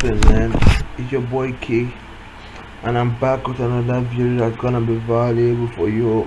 happening, man? It's your boy K, and I'm back with another video that's gonna be valuable for you.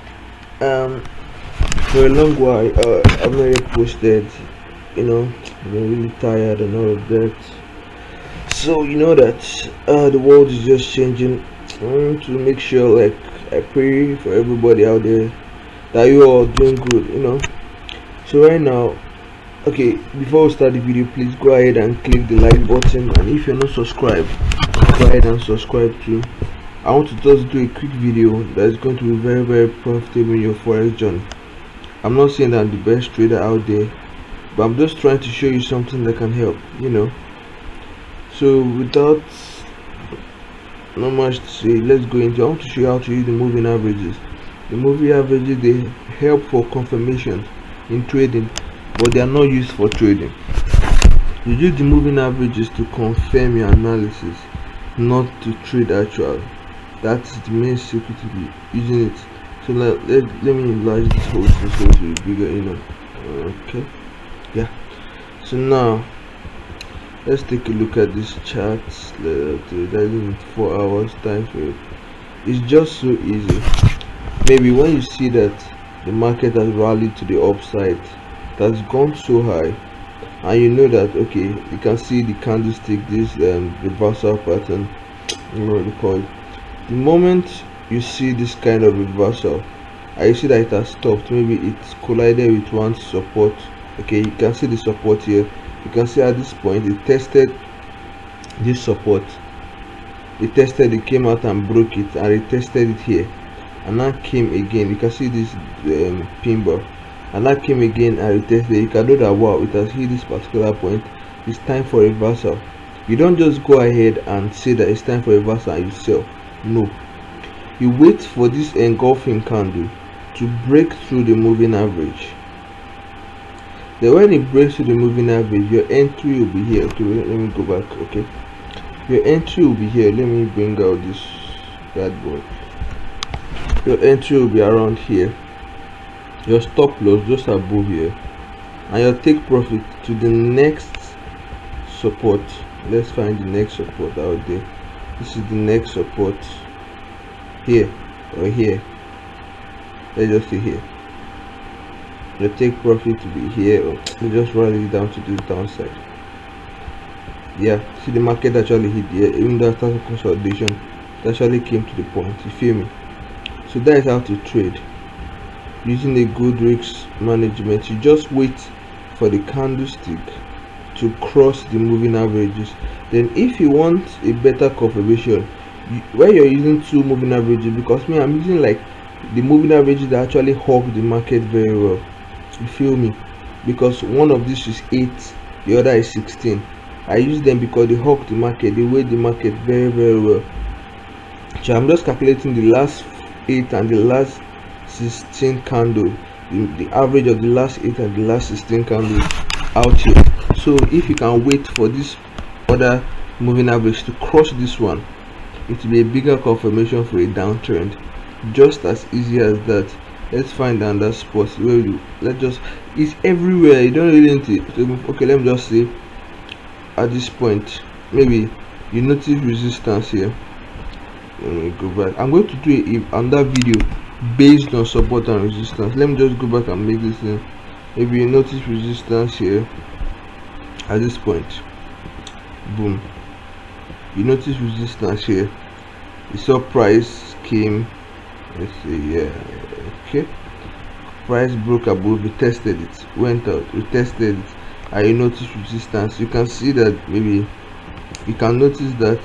For a long while, I've not yet posted. I've been really tired and all of that. So you know that the world is just changing. To make sure, like, I pray for everybody out there that you all doing good. So right now, okay, before we start the video, please go ahead and click the like button, and if you're not subscribed, go ahead and subscribe too. I want to just do a quick video that is going to be very, very profitable in your forex journey. I'm not saying that I'm the best trader out there, but I'm just trying to show you something that can help. So without not much to say, let's go into. I want to show you how to use the moving averages. The moving averages, they help for confirmation in trading, but they are not used for trading. You use the moving averages to confirm your analysis, not to trade actually. That's the main secret to be using it. So let me enlarge this whole thing so to be bigger. Okay, yeah. So now let's take a look at this chart. That in 4 hours time frame. It's just so easy. Maybe when you see that the market has rallied to the upside, that's gone so high, and you know that, okay, you can see the candlestick, this reversal pattern, what you call it. The moment you see this kind of reversal, and you see that it has stopped, maybe it's collided with one support. Okay, you can see the support here. You can see at this point it tested this support, it came out and broke it, and it tested it here, and now came again. You can see this pin bar, and that came again and retested. You can know that, wow, it has hit this particular point, it's time for reversal. You don't just go ahead and say that it's time for reversal and you sell. No, you wait for this engulfing candle to break through the moving average. Then when it breaks through the moving average, your entry will be here. Okay, let me go back. Okay, your entry will be here. Let me bring out this bad boy. Your entry will be around here, your stop loss just above here, and your take profit to the next support. Let's find the next support out there. This is the next support, here or here. Let's just say here. Your take profit to be here, or just rally it down to the downside. Yeah, see the market actually hit here, even though after consolidation it actually came to the point. You feel me? So that is how to trade using a good risk management. You just wait for the candlestick to cross the moving averages. Then if you want a better confirmation, where you're using two moving averages, because me, I'm using like the moving averages that actually hug the market very well. You feel me? Because one of this is 8, the other is 16. I use them because they hug the market, they weigh the market very, very well. So I'm just calculating the last 8 and the last 16 candle, the average of the last 8 and the last 16 candles out here. So if you can wait for this other moving average to cross this one, it will be a bigger confirmation for a downtrend. Just as easy as that. Let's find another spot where it's everywhere. You don't really need to. Okay, let me just say at this point, maybe you notice resistance here. Let me go back. I'm going to do another video based on support and resistance. Let me just go back and make this thing. Maybe you notice resistance here at this point. Boom. You notice resistance here. You saw price came. Let's see, yeah, okay. Price broke above, we tested it, went out, we tested it, and you notice resistance. You can see that, maybe you can notice that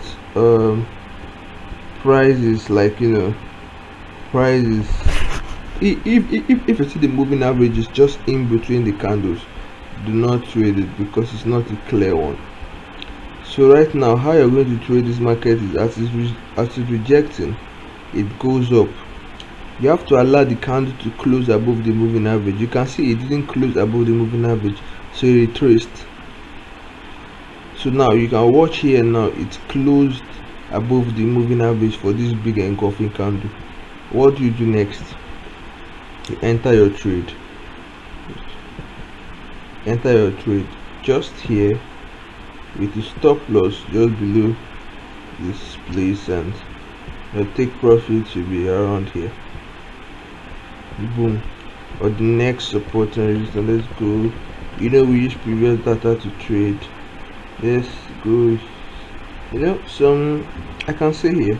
price is like, price is, if you see the moving average is just in between the candles, do not trade it because it's not a clear one. So right now, how you're going to trade this market is as it's rejecting, it goes up. You have to allow the candle to close above the moving average. You can see it didn't close above the moving average, so it retraced. So now you can watch here. Now it's closed above the moving average for this big engulfing candle. What do you do next? You enter your trade. Enter your trade just here with the stop loss just below this place, and your take profit should be around here. Boom. Or the next support and resistance. Let's go. You know, we use previous data to trade. Let's go. You know, I can see here,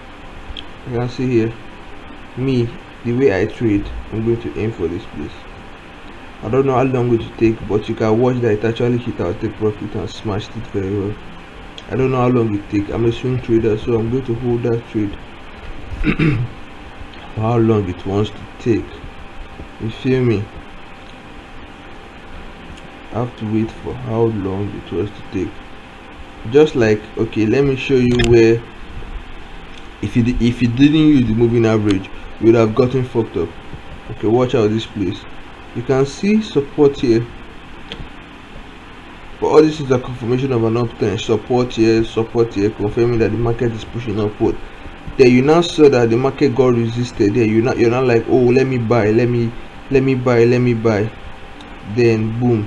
me, the way I trade, I'm going to aim for this place. I don't know how long it will take, but you can watch that it actually hit our take profit and smashed it very well. I don't know how long it take. I'm a swing trader, so I'm going to hold that trade for how long it wants to take. You feel me? I have to wait for how long it was to take. Just like, okay, let me show you where if you didn't use the moving average, you would have gotten fucked up. Okay, watch out this place. You can see support here, but all this is a confirmation of an uptrend. Support here, confirming that the market is pushing upward. Then you now saw that the market got resisted. There you're not like, oh, let me buy. Then boom,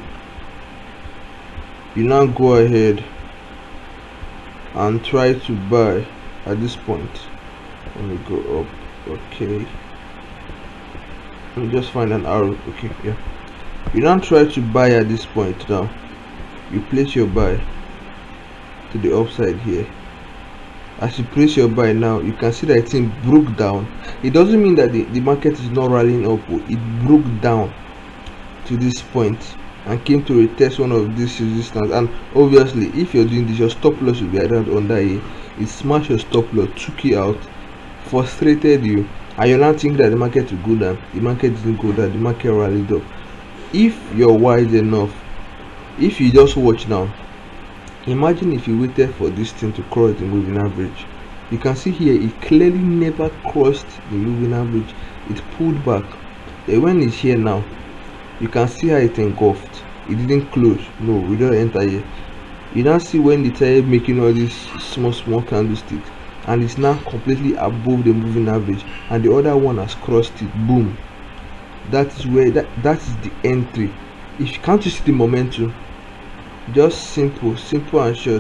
you now go ahead and try to buy at this point. Let me go up. Okay, let me just find an arrow. Okay, yeah, you don't try to buy at this point. Now you place your buy to the upside here. As you place your buy now, you can see that it broke down. It doesn't mean that the market is not rallying up. It broke down to this point and came to retest one of these resistance. And obviously, if you're doing this, your stop loss will be around under here. It smashed your stop loss, took you out, frustrated you, and you're not thinking that the market will go down. The market didn't go down, the market rallied up. If you're wise enough, if you just watch now, imagine if you waited for this thing to cross the moving average. You can see here it clearly never crossed the moving average. It pulled back. And when it's here now, you can see how it engulfed. It didn't close. No, we don't enter here. You now see when it started making all these small candlesticks, and it's now completely above the moving average, and the other one has crossed it. Boom. That is where that is the entry. If you can't see the momentum, just simple and short.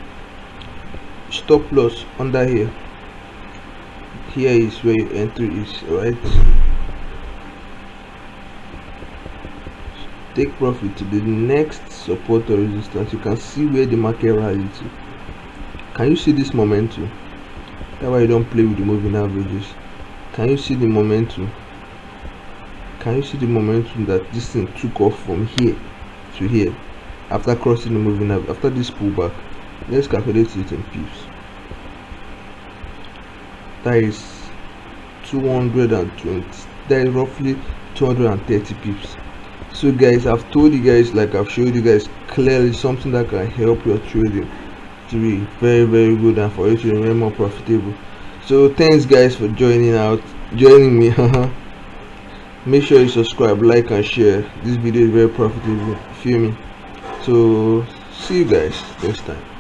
Stop loss under here. Here is where your entry is, right? Take profit to the next support or resistance. You can see where the market rallied to. Can you see this momentum? That's why you don't play with the moving averages. Can you see the momentum? Can you see the momentum that this thing took off from here to here after crossing the moving average, after this pullback? Let's calculate it in pips. That is 220. That is roughly 230 pips. So guys, I've told you guys, like I've showed you guys clearly, something that can help your trading to be very good and for you to remain more profitable. So thanks guys for joining me. Make sure you subscribe, like and share. This video is very profitable, feel me? So see you guys next time.